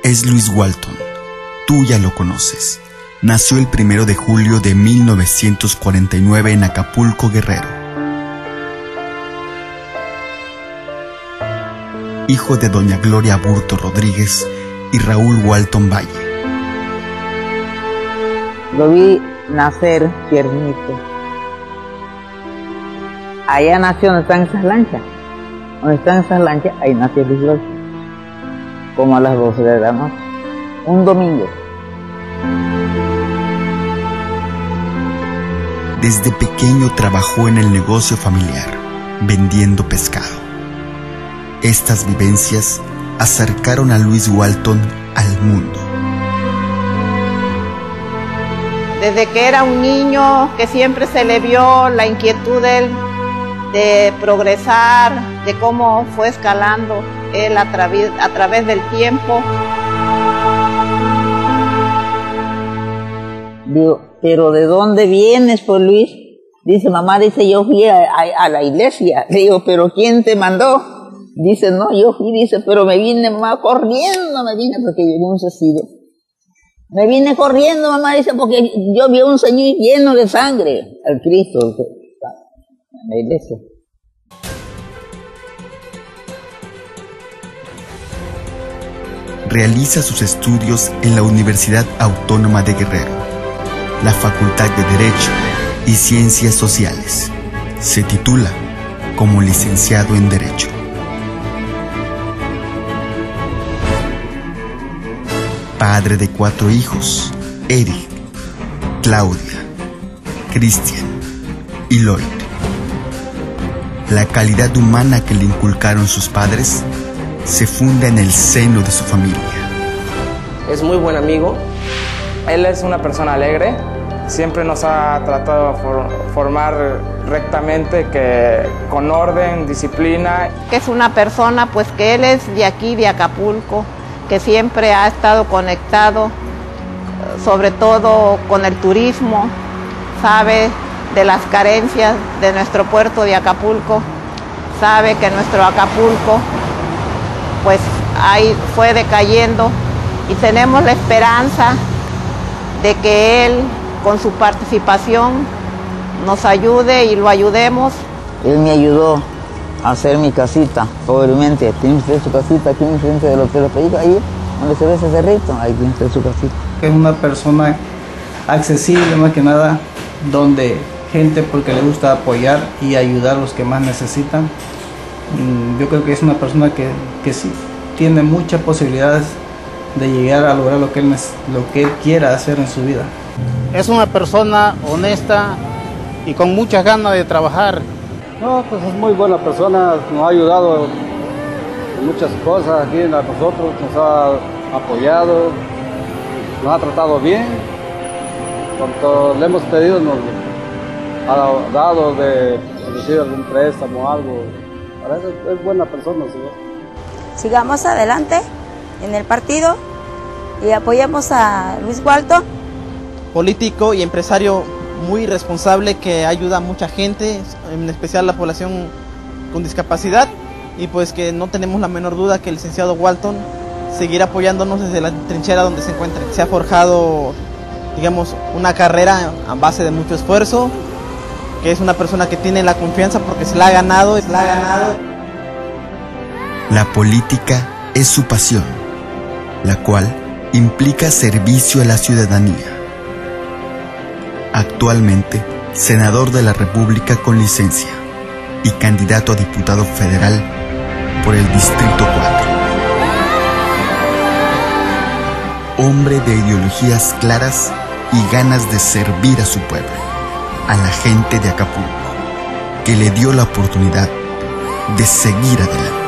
es Luis Walton. Tú ya lo conoces. Nació el 1 de julio de 1949 en Acapulco, Guerrero. Hijo de doña Gloria Aburto Rodríguez y Raúl Walton Valle. Lo vi nacer tiernito. Allá nació donde están esas lanchas. Donde están esas lanchas, ahí nació Luis Walton. Como a las 12 de la noche. Un domingo. Desde pequeño trabajó en el negocio familiar, vendiendo pescado. Estas vivencias acercaron a Luis Walton al mundo. Desde que era un niño, que siempre se le vio la inquietud de progresar, de cómo fue escalando él a través del tiempo. Digo, ¿pero de dónde vienes, pues, Luis? Dice, mamá, dice, yo fui a la iglesia. Le digo, ¿pero quién te mandó? Dice, no, yo fui, dice, pero me vine, mamá, corriendo, porque llegó un cecido. Me vine corriendo, mamá, dice, porque yo vi a un señor lleno de sangre, al Cristo, en la iglesia. Realiza sus estudios en la Universidad Autónoma de Guerrero, la Facultad de Derecho y Ciencias Sociales. Se titula como licenciado en Derecho. Padre de 4 hijos, Eric, Claudia, Cristian y Lloyd. La calidad humana que le inculcaron sus padres se funda en el seno de su familia. Es muy buen amigo. Él es una persona alegre. Siempre nos ha tratado de formar rectamente, con orden, disciplina. Que es una persona, pues, que él es de aquí, de Acapulco, que siempre ha estado conectado, sobre todo con el turismo, sabe de las carencias de nuestro puerto de Acapulco, sabe que nuestro Acapulco pues ahí fue decayendo y tenemos la esperanza de que él con su participación nos ayude y lo ayudemos. Él me ayudó a hacer mi casita, pobremente. Tiene usted su casita aquí enfrente del Hotel Perico, ahí donde se ve ese cerrito, ahí tiene usted su casita. Es una persona accesible, más que nada, donde gente porque le gusta apoyar y ayudar a los que más necesitan. Yo creo que es una persona que sí tiene muchas posibilidades de llegar a lograr lo que él quiera hacer en su vida. Es una persona honesta y con muchas ganas de trabajar. No, pues es muy buena persona, nos ha ayudado en muchas cosas aquí a nosotros, nos ha apoyado, nos ha tratado bien. Cuanto le hemos pedido nos ha dado de recibir algún préstamo o algo. Para eso es buena persona, señor. Sigamos adelante en el partido y apoyemos a Luis Walton. Político y empresario muy responsable que ayuda a mucha gente, en especial a la población con discapacidad, y pues que no tenemos la menor duda que el licenciado Walton seguirá apoyándonos desde la trinchera donde se encuentra. Se ha forjado, digamos, una carrera a base de mucho esfuerzo, que es una persona que tiene la confianza porque se la ha ganado. La política es su pasión, la cual implica servicio a la ciudadanía. Actualmente, senador de la República con licencia y candidato a diputado federal por el Distrito 4. Hombre de ideologías claras y ganas de servir a su pueblo, a la gente de Acapulco, que le dio la oportunidad de seguir adelante.